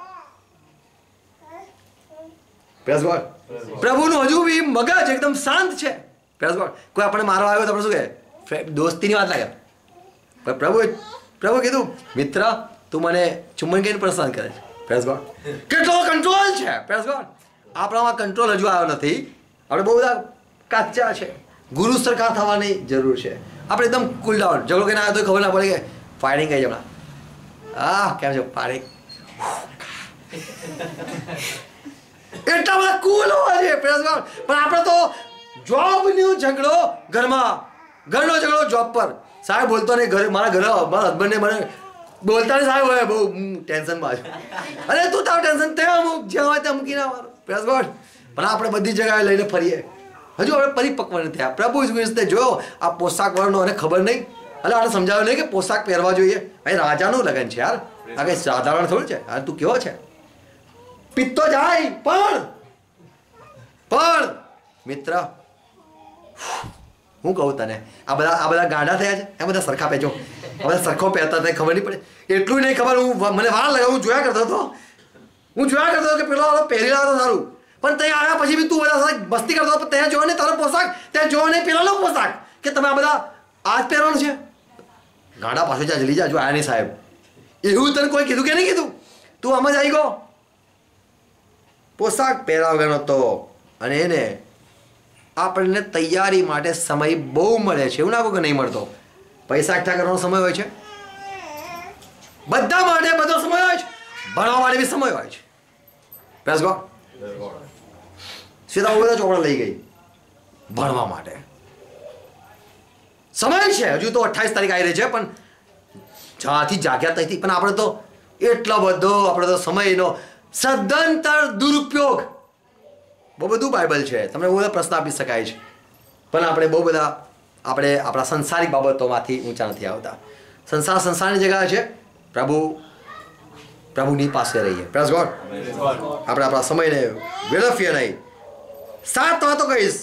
Praise God. પ્રભુનું હજુ બી મગજ એકદમ શાંત છે પ્રેઝ ગોડ. કોઈ આપણે મારવા આવ્યો તો આપણે શું કહે, દોસ્તીની વાત લાગે. પણ પ્રભુ કીધું મિત્ર તું મને ચુમ્બન કરીને પસંદ કરે છે પ્રેઝ ગોડ. કેટલો કંટ્રોલ છે પ્રેઝ ગોડ. આપણામાં કંટ્રોલ હજુ આવ્યો નથી, આપણે બહુ બધા કાચા છે. ગુરુ સરખા થવાની જરૂર છે. આપણે એકદમ કુલ ડાઉન, ઝઘડો કરીને આવ્યો તો ખબર ના પડે કે ફાયરિંગ કઈ જમણા કેમ છે ફાયરિંગ. એટલા બધા કુલ હોવા છે પ્રેઝ ગોડ. પણ આપણે તો જોબનો ઝઘડો ઘરમાં, ઘરનો ઝઘડો જોબ પર. સાહેબ બોલતો નહીં, ઘરે મારા હસબન્ડને મને બોલતા નહીં, સાહેબ હોય બહુ ટેન્શનમાં છે. અરે તું તારું ટેન્શન તે અમુક જ્યાં હોય ત્યાં મૂકીને આવવાનું પ્રેઝ ગોડ. પણ આપણે બધી જગ્યાએ લઈને ફરીએ, હજુ આપણે પરિપક્વ નથી થયા. પ્રભુ ઈસુએ જોયો આ પોશાક વાળનો અને ખબર નહીં, એટલે આપણે સમજાવ્યું નહીં કે પોશાક પહેરવા જોઈએ. અહીં રાજાનું લગ્ન છે યાર, આ કંઈ સાધારણ થોડું છે. યાર તું કેવો છે, પિત્તો જાય પણ મિત્ર હું કહું તને, આ બધા ગાંડા થયા છે, આ બધા સરખા પહેજો, આ બધા સરખો પહેરતા હતા, ખબર નહીં પડે. એટલું નહીં ખબર, મને વાર લાગે, હું જોયા કરતો હતો કે પેલો પહેરી લાવતો સારું. પણ ત્યાં આવ્યા પછી બી તું બધા સાથે મસ્તી કરતો હતો. ત્યાં જોવા નહીં તારો પોશાક, ત્યાં જોવા નહીં પેલાનો પોશાક, કે તમે આ બધા આ જ પહેરવાનું છે. ગાંડા પાછો જા, જલ્દી જા, જો આયા નહીં સાહેબ. એવું તને કોઈ કીધું કે નહીં કીધું? તું આમ જ આવી ગયો. પોશાક પહેર્યા વગરનો તો, અને એને આપણને તૈયારી માટે સમય બહુ મળે છે. એવું ના કહું કે નહીં મળતો. પૈસા એકઠા કરવાનો સમય હોય છે, બધા માટે બધો સમય હોય છે, ભણવા માટે બી સમય હોય છે. Praise God. સીધા બધા ચોપડા લઈ ગઈ ભણવા માટે સમય છે. હજુ તો 28 તારીખ આવી રહી છે, પણ જ્યાંથી જાગ્યા ત્યાંથી પણ આપણે તો એટલો બધો સમયનો સદંતર દુરુપયોગ. બહુ બધું બાઇબલ છે, તમને બહુ બધા પ્રશ્ન આપી શકાય છે, પણ આપણે બહુ બધા આપણા સંસારિક બાબતોમાંથી ઊંચા નથી આવતા. સંસારની જગ્યા છે, પ્રભુની પાસે રહીએ. Praise God. આપણે આપણા સમયને વેડફીએ નહીં. 7 વાતો કહીશ.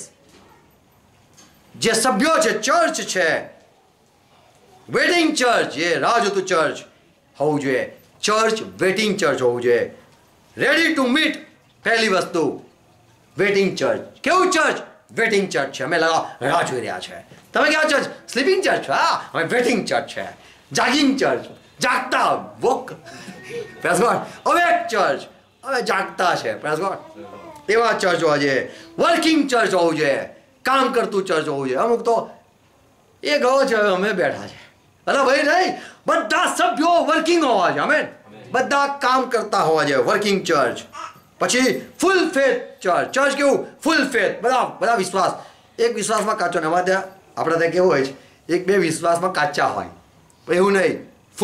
જે સભ્યો છે, ચર્ચ છે, વેટિંગ ચર્ચ, એ રાહ જોતું ચર્ચ હોવું જોઈએ. ચર્ચ વેટિંગ ચર્ચ હોવું જોઈએ. રેડી ટુ મીટ, પહેલી વસ્તુ વેટિંગ ચર્ચ. કેવું ચર્ચ? વેટિંગ ચર્ચ છે. અમે રાહ જોઈ રહ્યા છે. તમે કેવા ચર્ચ? Sleeping church. હા, અમે વેટિંગ ચર્ચ છે. જાગિંગ ચર્ચ, જાગતા walk. Praise God. Awake church, હવે જાગતા છે. Praise God. એવા ચર્ચ હોવા જોઈએ. વર્કિંગ ચર્ચ હોવું જોઈએ, કામ કરતું ચર્ચ હોવું જોઈએ. અમુક તો એ ગયો છે, અમે બેઠા છે. અરે ભાઈ નહીં, બધા સભ્યો વર્કિંગ હોવા જોઈએ. અમે બધા કામ કરતા હોવા જોઈએ. Working church. પછી ફૂલ ફેથ ચર્ચ. ચર્ચ કેવું? ફૂલ ફેથ, બધા વિશ્વાસ. એક વિશ્વાસમાં કાચો ને અમારે ત્યાં આપણે ત્યાં કેવું હોય છે, એક બે વિશ્વાસમાં કાચા હોય, એવું નહીં.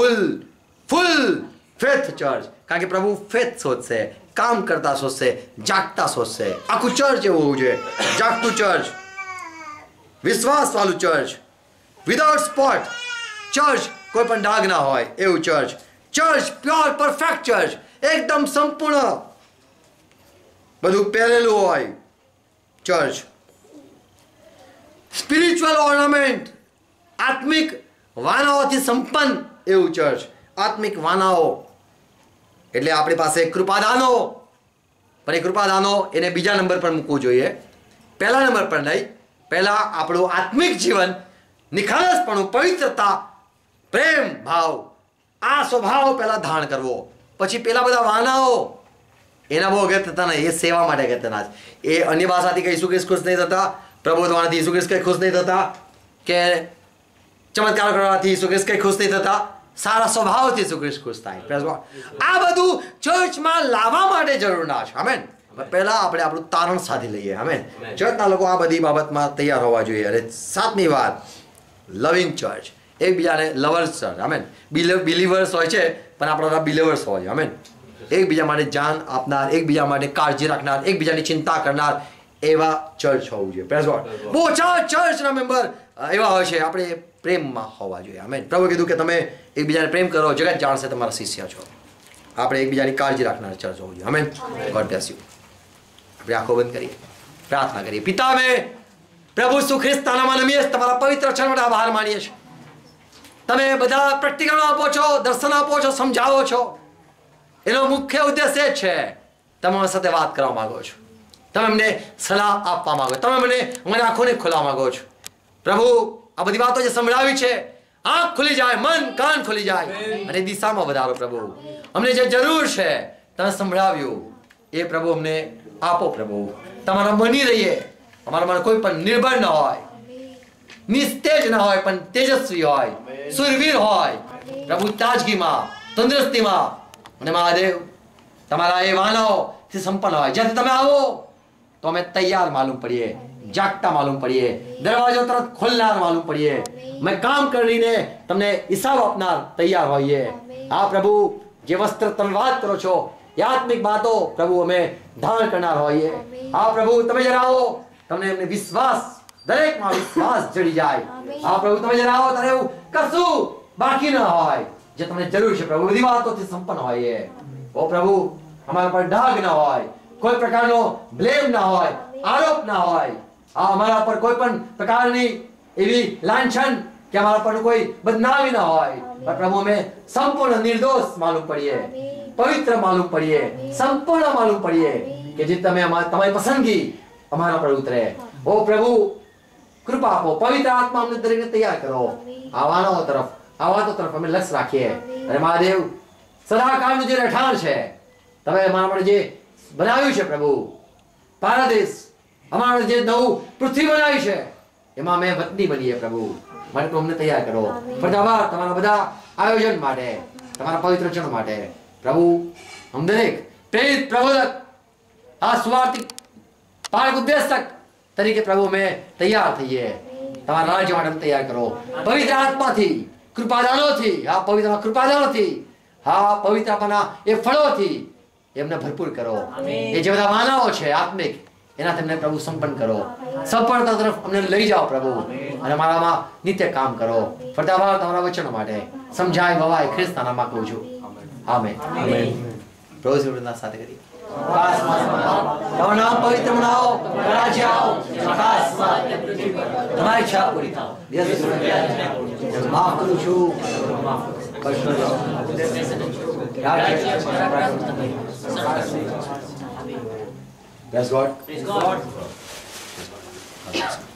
Full faith church. કારણ કે પ્રભુ ફેથ શોધશે, કામ કરતા શોધશે, જાગતા શોધશે. આખું ચર્ચ એવું હોવું જોઈએ, જાગતું ચર્ચ, વિશ્વાસ વાળું ચર્ચ, વિધાઉટ સ્પોટ ચર્ચ, કોઈ પણ ડાઘ ના હોય એવું church. Church pure perfect church, એકદમ સંપૂર્ણ બધું પહેરેલું હોય ચર્ચ. સ્પિરિચ્યુઅલ ઓર્નામેન્ટ, આત્મિક વાનાઓથી સંપન્ન એવું ચર્ચ. આત્મિક વાનાઓ એટલે આપણી પાસે કૃપાદાનો, પણ એ કૃપાદાનો એને બીજા નંબર પર મૂકવું જોઈએ, પહેલા નંબર પર નહીં. પહેલા આપણું આત્મિક જીવન, નિખાલસપણું, પવિત્રતા, પ્રેમ ભાવ, આ સ્વભાવ પહેલા ધારણ કરવો. પછી પેલા બધા વાનાઓ એના બહુ અગત્યતા નહીં, એ સેવા માટે અગત્યના છે. એ અન્ય ભાષાથી કંઈ ઈસુ ખ્રિસ્ત ખુશ નહીં થતા, પ્રભુ દ્વારાથી ઈસુ ખ્રિસ્ત કંઈ ખુશ નહીં થતા, કે ચમત્કાર કરવાથી ઈસુ ખ્રિસ્ત કંઈ ખુશ નહીં થતા. સારા સ્વભાવથી ઈસુ ખ્રિસ્ત ખુશ થાય. આ બધું ચર્ચમાં લાવવા માટે જરૂર ના છે. આમેન. પહેલા આપણે આપણું તારણ સાધી લઈએ. આમેન. ચર્ચના લોકો આ બધી બાબતમાં તૈયાર હોવા જોઈએ. અને સાતમી વાત, લવિંગ ચર્ચ, એકબીજાને લવર્સ ચર્ચ. આમેન. બિલીવર્સ હોય છે પણ આપણા બિલીવર્સ હોય. આમેન. એકબીજા માટે જાન આપનાર, એકબીજા માટે કાળજી રાખનાર, એકબીજાની ચિંતા કરનાર એવા ચર્ચ હોવું જોઈએ. Praise God. બહુ ઓછા ચર્ચના મેમ્બર એવા હોય છે. આપણે પ્રેમમાં હોવા જોઈએ. આમેન. પ્રભુ કીધું કે તમે એકબીજાને પ્રેમ કરો, જગત જાણશે તમારા શિષ્ય છો. આપણે એકબીજાની કાળજી રાખનાર ચર્ચ હોવું જોઈએ. આમેન. God bless you. આપણે આંખો બંધ કરીએ, પ્રાર્થના કરીએ. પિતા, અમે પ્રભુ ઈસુ ખ્રિસ્તના નામમાં નમીએ, તમારા પવિત્ર વચન માટે આભાર માનીએ છીએ. તમે બધા પ્રેક્ટિકલ આપો છો, દર્શન આપો છો, સમજાવો છો. એનો મુખ્ય ઉદ્દેશ્ય જ છે તમારા સાથે વાત કરવા માંગો છો, તમે અમને સલાહ આપવા માંગો, તમે મને આંખોને ખોલવા માંગો છો. પ્રભુ, આ બધી વાતો જે સંભળાવી છે, આંખ ખુલી જાય, મન કાન ખુલી જાય અને દિશામાં વધારો. પ્રભુ, અમને જે જરૂર છે તમે સંભળાવ્યું એ પ્રભુ અમને આપો. પ્રભુ, તમારા બની રહીએ. અમારા મને કોઈ પણ નિર્ભર ન હોય, નિસ્તેજ ન હોય, પણ તેજસ્વી હોય, સુરવીર હોય. પ્રભુ, તાજગીમાં, તંદુરસ્તીમાં. અને મહાદેવ, તમારા એ વાનાઓથી સંપન્ન હોય. જ્યાંથી તમે આવો તો અમે તૈયાર માલુમ પડીએ, જાગતા માલુમ પડીએ, દરવાજો તરત ખોલનાર માલુમ પડીએ, અમે કામ કરીને તમને હિસાબ આપનાર તૈયાર હોઈએ. આ પ્રભુ, જે વસ્ત્ર તમે વાત કરો છો એ આત્મિક બાતો પ્રભુ અમે ધારણ કરનાર હોઈએ. આ પ્રભુ, તમે જરા આવો, તમને એમને વિશ્વાસ, દરેકમાં વિશ્વાસ જડી જાય. આ પ્રભુ, તમે જરા આવો ત્યારે એવું કશું બાકી ન હોય જે તમને જરૂર છે. પ્રભુ, બધી વાતોથી સંપન્ન હોઈએ. ઓ પ્રભુ, અમારા પર ડાઘ ના હોય, કોઈ પ્રકારનો બ્લેમ ના હોય, આરોપ ના હોય. આ અમારા પર કોઈ પણ પ્રકારની એવી લાંછન કે અમારા પર કોઈ બદનામી ના હોય. પણ પ્રભુ, અમે સંપૂર્ણ નિર્દોષ માલુમ પડીએ, પવિત્ર માલુમ પડીએ, સંપૂર્ણ માલુમ પડીએ કે જે તમે તમારી પસંદગી અમારા પર ઉતરે. ઓ પ્રભુ, કૃપા આપો, પવિત્ર આત્મા અમને દરેકને તૈયાર કરો. આવાનો તરફ, આ વાતો તરફ અમે લક્ષ્ય રાખીએ. અને મહાદેવ, સદાકાળનું જે રહેઠાણ છે, તમે અમારા માટે જે બનાવ્યું છે પ્રભુ, પારદેશ, અમારા જે નવું પૃથ્વી બનાવી છે, એમાં અમે વતની બનીએ. પ્રભુ, માટે અમને તૈયાર કરો. ફરજિયાત તમારા બધા આયોજન માટે, તમારા પવિત્ર વચનો માટે. પ્રભુ, અમ દરેક પ્રેરિત, પ્રબોધક, આ સ્વાર્થિક પારક ઉદ્દેશક તરીકે પ્રભુ અમે તૈયાર થઈએ. તમારા રાજ્ય માટે તૈયાર કરો. પવિત્ર આત્માથી, કૃપાદાનોથી, હા પવિત્ર કૃપાદાનોથી, હા પવિત્રતાના એ ફળોથી એમને ભરપૂર કરો. એ જે બધા માનવો છે આત્મિક, એના તમને પ્રભુ સંપન્ન કરો. સફળતા તરફ અમને લઈ જાઓ પ્રભુ, અને અમારામાં નિત્ય કામ કરો. ફરતા તમારા વચનો માટે સમજાય વવાય ખ્રિસ્તના નામમાં કહું છું. આમેન. પ્રભુ શ્રીના સાથે કરી તમારું નામ પવિત્ર બનાવો, રાજ્ય આવો, આકાશમાં તમારી ઈચ્છા પૂરી થાય. માફ કરું છું. Praise God.